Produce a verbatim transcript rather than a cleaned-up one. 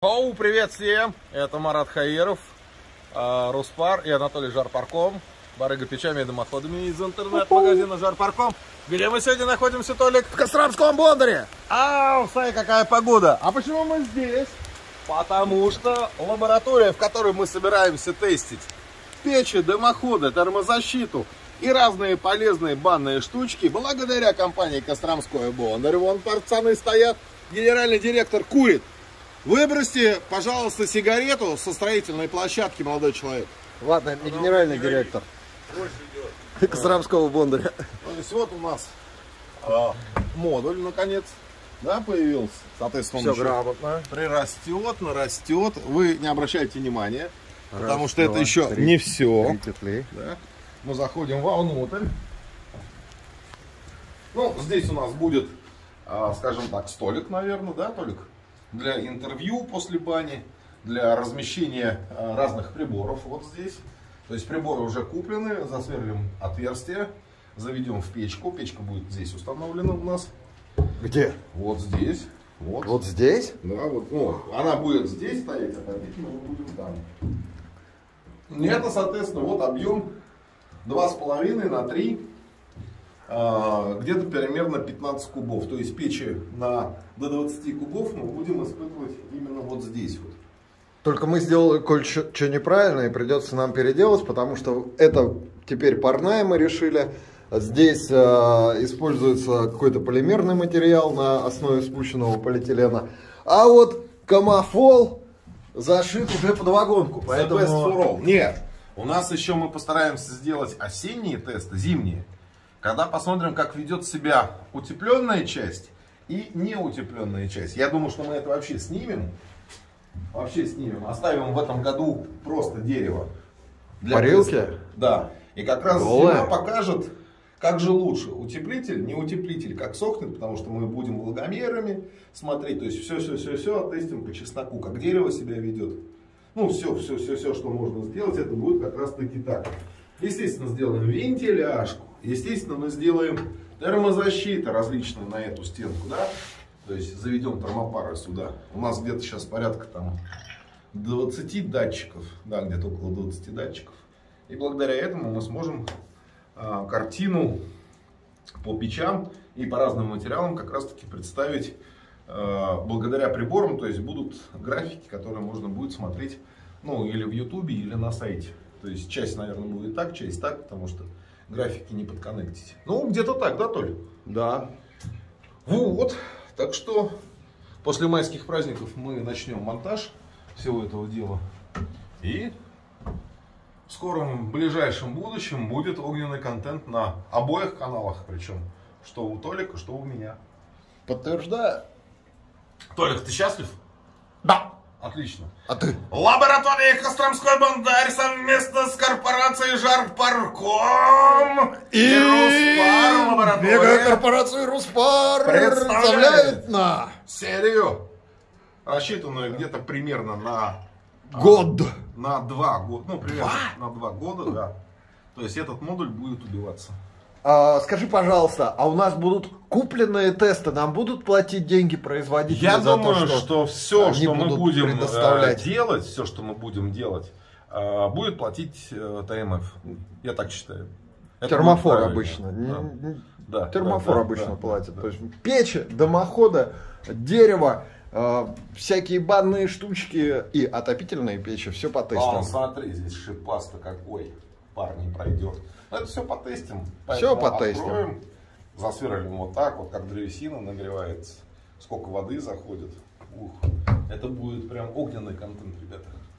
Оу, привет всем! Это Марат Хаиров, Руспар и Анатолий Жарпарком, барыга печами и дымоходами из интернет-магазина Жарпарком. Где мы сегодня находимся, Толик? В Костромском Бондаре! Ау, смотри, какая погода! А почему мы здесь? Потому что лаборатория, в которой мы собираемся тестить печи, дымоходы, термозащиту и разные полезные банные штучки, благодаря компании Костромской Бондарь. Вон пацаны стоят, генеральный директор курит. Выбросьте, пожалуйста, сигарету со строительной площадки, молодой человек. Ладно, не генеральный директор Костромского Бондаря. То есть вот у нас а, модуль, наконец, да, появился. Соответственно, все он грамотно. Прирастет, нарастет. Вы не обращайте внимания, Раз, потому что два, это еще три, не все. Да? Мы заходим вовнутрь. Ну, здесь у нас будет, а, скажем так, столик, наверное, да, Толик? Для интервью после бани, для размещения а, разных приборов вот здесь. То есть приборы уже куплены, засверлим отверстие, заведем в печку. Печка будет здесь установлена у нас. Где? Вот здесь. Вот, вот здесь? Да, вот. Ну, она будет здесь стоять, а мы будем там. И это, соответственно, вот объем два с половиной на три. Где-то примерно пятнадцать кубов. То есть печи на до двадцати кубов мы будем испытывать именно вот здесь вот. Только мы сделали кое-что неправильно и придется нам переделать, потому что это теперь парная, мы решили. Здесь э, используется какой-то полимерный материал на основе спущенного полиэтилена. А вот комофол зашит уже под вагонку. Поэтому... Нет, у нас еще мы постараемся сделать осенние тесты, зимние. Когда посмотрим, как ведет себя утепленная часть и неутепленная часть. Я думаю, что мы это вообще снимем. Вообще снимем. Оставим в этом году просто дерево. Для парилки? Теста. Да. И как раз Голая. зима покажет, как же лучше. Утеплитель, не утеплитель, как сохнет, потому что мы будем влагомерами смотреть. То есть все-все-все-все оттестим по чесноку, как дерево себя ведет. Ну, все-все-все-все, что можно сделать, это будет как раз таки так. Естественно, сделаем вентиляшку. Естественно, мы сделаем термозащиту различную на эту стенку, да? То есть заведем термопары сюда. У нас где-то сейчас порядка там двадцати датчиков, да, где-то около двадцати датчиков. И благодаря этому мы сможем а, картину по печам и по разным материалам как раз таки представить а, благодаря приборам. То есть будут графики, которые можно будет смотреть, ну, или в ютубе, или на сайте. То есть часть, наверное, будет так, часть так, потому что графики не подконнектить. Ну, где-то так, да, Толь? Да. Вот. Так что после майских праздников мы начнем монтаж всего этого дела. И в скором, ближайшем будущем будет огненный контент на обоих каналах. Причем, что у Толика, что у меня. Подтверждаю. Толик, ты счастлив? Да. Отлично. А ты? Лаборатория Костромской Бондарь совместно с корпорацией Жарпарком и, и Руспар лаборатория мегакорпорация Руспар представляет на серию, рассчитанную где-то примерно на год. А, на два года. Ну, примерно два? на два года, да. То есть этот модуль будет убиваться. А, скажи, пожалуйста, а у нас будут купленные тесты, нам будут платить деньги производители? Я за думаю, то, что, что все, что мы будем предоставлять. делать, все, что мы будем делать, будет платить ТМФ. Я так считаю. Это термофор обычно. Да. Да, термофор да, обычно да, платит. Да, То есть печи, дымоходы, дерево, э, всякие банные штучки и отопительные печи, все по тестам. А, смотри, здесь шипаста какой, пар не пройдет. Но это все потестим. Все потестим. Засверлим вот так, вот как древесина нагревается. Сколько воды заходит. Ух, это будет прям огненный контент, ребята.